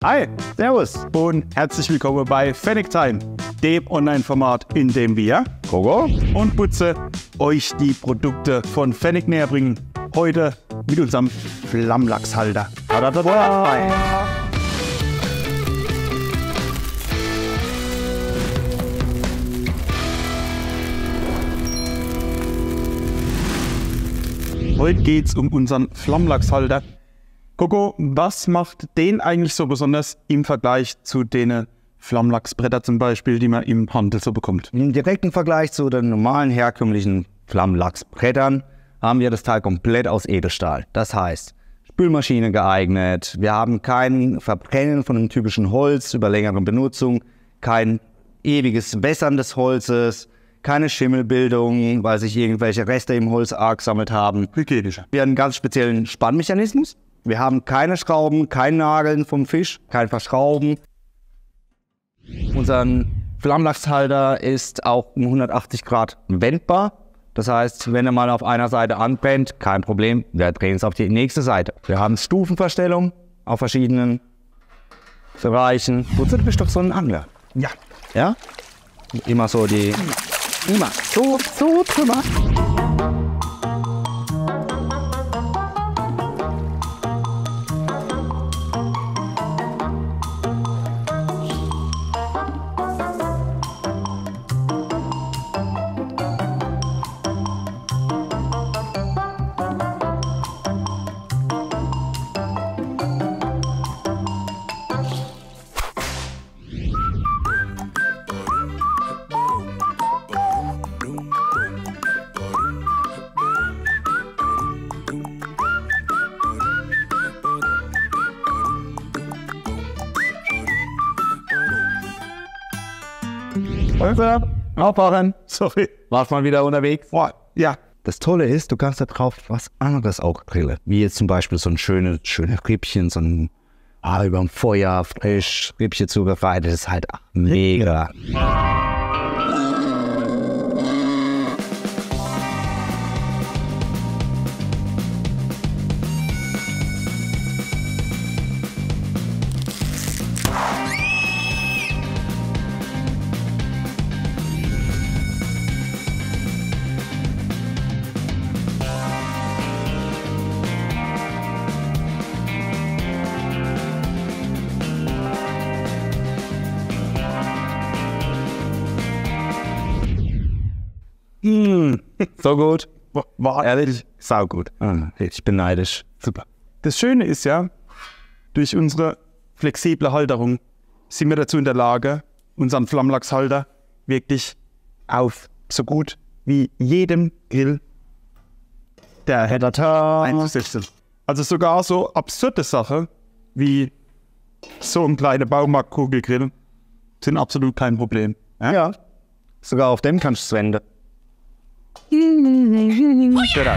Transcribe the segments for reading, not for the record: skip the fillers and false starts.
Hi, servus und herzlich willkommen bei Pfennig Time, dem Online-Format, in dem wir, Gogo und Butze, euch die Produkte von Pfennig näher bringen. Heute mit unserem Flammlachshalter. Heute geht es um unseren Flammlachshalter. Coco, was macht den eigentlich so besonders im Vergleich zu den Flammlachsbretter zum Beispiel, die man im Handel so bekommt? Im direkten Vergleich zu den normalen herkömmlichen Flammlachsbrettern haben wir das Teil komplett aus Edelstahl. Das heißt, Spülmaschine geeignet, wir haben kein Verbrennen von einem typischen Holz über längere Benutzung, kein ewiges Wässern des Holzes, keine Schimmelbildung, weil sich irgendwelche Reste im Holz gesammelt haben. Hygienischer. Wir haben einen ganz speziellen Spannmechanismus. Wir haben keine Schrauben, kein Nageln vom Fisch, kein Verschrauben. Unser Flammlachshalter ist auch um 180 Grad wendbar. Das heißt, wenn er mal auf einer Seite anbrennt, kein Problem, wir drehen es auf die nächste Seite. Wir haben Stufenverstellung auf verschiedenen Bereichen. Wozu bist du doch so ein Angler? Ja. Ja? Immer so die... Immer so drüber. Aufwachen. Sorry. Warst mal wieder unterwegs? Boah, ja. Das Tolle ist, du kannst da drauf was anderes auch grillen. Wie jetzt zum Beispiel so ein schöne Rippchen, so ein über dem Feuer frisch Rippchen zubereitet. Das ist halt mega. So gut. War Ehrlich? saugut. Ich bin neidisch. Super. Das Schöne ist ja, durch unsere flexible Halterung sind wir dazu in der Lage, unseren Flammlachshalter wirklich auf so gut wie jedem Grill der einzusetzen. Also sogar so absurde Sachen wie so ein kleiner Baumarktkugelgrill sind absolut kein Problem. Ja. Sogar auf dem kannst du es wenden. Genau.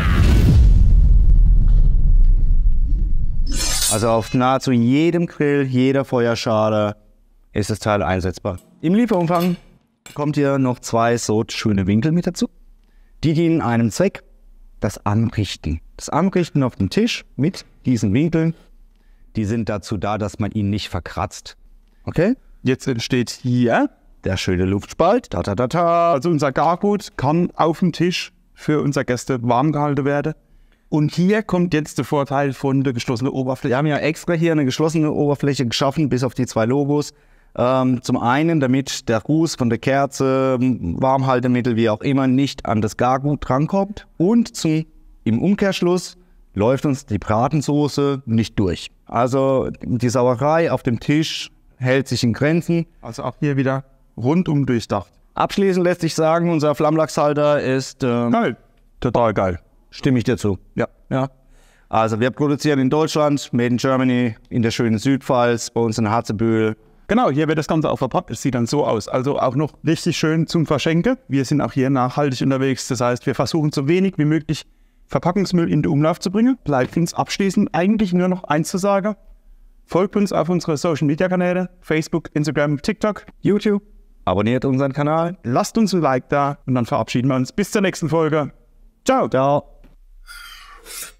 Also auf nahezu jedem Grill, jeder Feuerschale ist das Teil einsetzbar. Im Lieferumfang kommt hier noch 2 so schöne Winkel mit dazu. Die dienen einem Zweck, das Anrichten. Das Anrichten auf dem Tisch mit diesen Winkeln, die sind dazu da, dass man ihn nicht verkratzt. Okay? Jetzt entsteht hier der schöne Luftspalt. Also unser Gargut kann auf dem Tisch für unsere Gäste warm gehalten werden. Und hier kommt jetzt der Vorteil von der geschlossenen Oberfläche. Wir haben ja extra hier eine geschlossene Oberfläche geschaffen, bis auf die 2 Logos. Zum einen, damit der Ruß von der Kerze, Warmhaltemittel, wie auch immer, nicht an das Gargut drankommt. Und im Umkehrschluss läuft uns die Bratensoße nicht durch. Also die Sauerei auf dem Tisch hält sich in Grenzen. Also auch hier wieder rundum durchdacht. Abschließend lässt sich sagen, unser Flammlachshalter ist... geil. Total geil. Stimme ich dir zu. Ja. Also wir produzieren in Deutschland, made in Germany, in der schönen Südpfalz, bei uns in Harzebühl. Genau, hier wird das Ganze auch verpackt. Es sieht dann so aus. Also auch noch richtig schön zum Verschenken. Wir sind auch hier nachhaltig unterwegs. Das heißt, wir versuchen so wenig wie möglich Verpackungsmüll in den Umlauf zu bringen. Bleibt uns abschließend eigentlich nur noch eins zu sagen. Folgt uns auf unsere Social-Media-Kanäle, Facebook, Instagram, TikTok, YouTube. Abonniert unseren Kanal. Lasst uns ein Like da und dann verabschieden wir uns. Bis zur nächsten Folge. Ciao. Ciao.